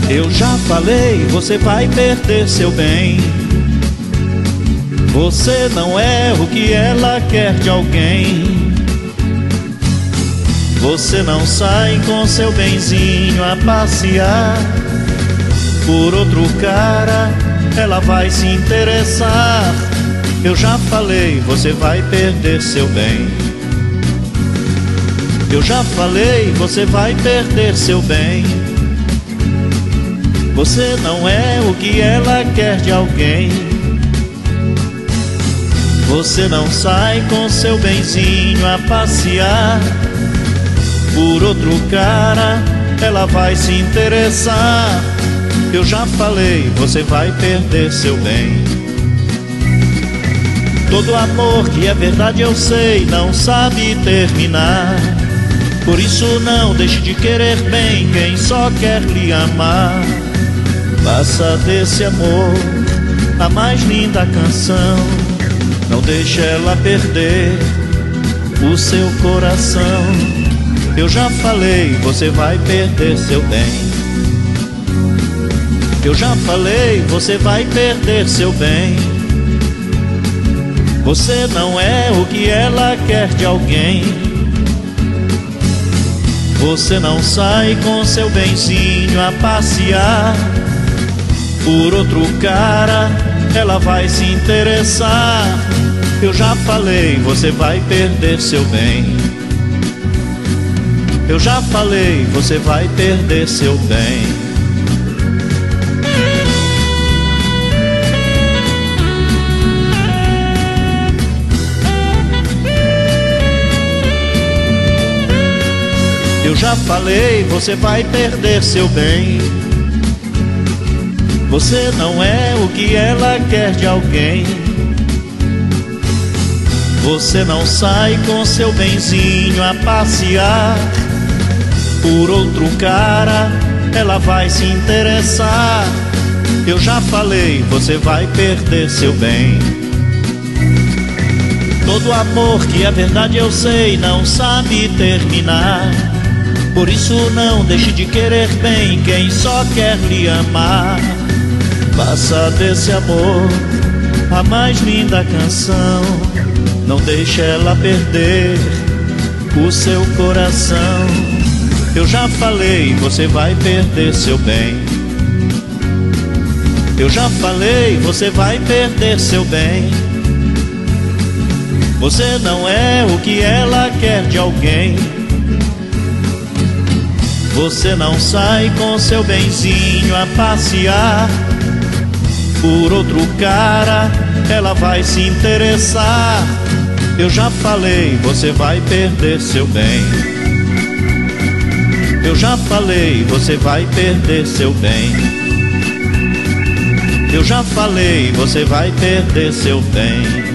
Eu já falei, você vai perder seu bem. Você não é o que ela quer de alguém. Você não sai com seu benzinho a passear. Por outro cara, ela vai se interessar. Eu já falei, você vai perder seu bem. Eu já falei, você vai perder seu bem. Você não é o que ela quer de alguém. Você não sai com seu benzinho a passear. Por outro cara, ela vai se interessar. Eu já falei, você vai perder seu bem. Todo amor que é verdade eu sei não sabe terminar. Por isso não deixe de querer bem quem só quer lhe amar. Faça desse amor a mais linda canção. Não deixe ela perder o seu coração. Eu já falei, você vai perder seu bem. Eu já falei, você vai perder seu bem. Você não é o que ela quer de alguém. Você não sai com seu benzinho a passear. Por outro cara, ela vai se interessar. Eu já falei, você vai perder seu bem. Eu já falei, você vai perder seu bem. Eu já falei, você vai perder seu bem. Você não é o que ela quer de alguém. Você não sai com seu benzinho a passear. Por outro cara, ela vai se interessar. Eu já falei, você vai perder seu bem. Todo amor que é verdade eu sei não sabe terminar. Por isso não deixe de querer bem quem só quer lhe amar. Faça desse amor a mais linda canção. Não deixe ela perder o seu coração. Eu já falei, você vai perder seu bem. Eu já falei, você vai perder seu bem. Você não é o que ela quer de alguém. Você não sai com seu benzinho a passear. Por outro cara, ela vai se interessar. Eu já falei, você vai perder seu bem. Eu já falei, você vai perder seu bem. Eu já falei, você vai perder seu bem.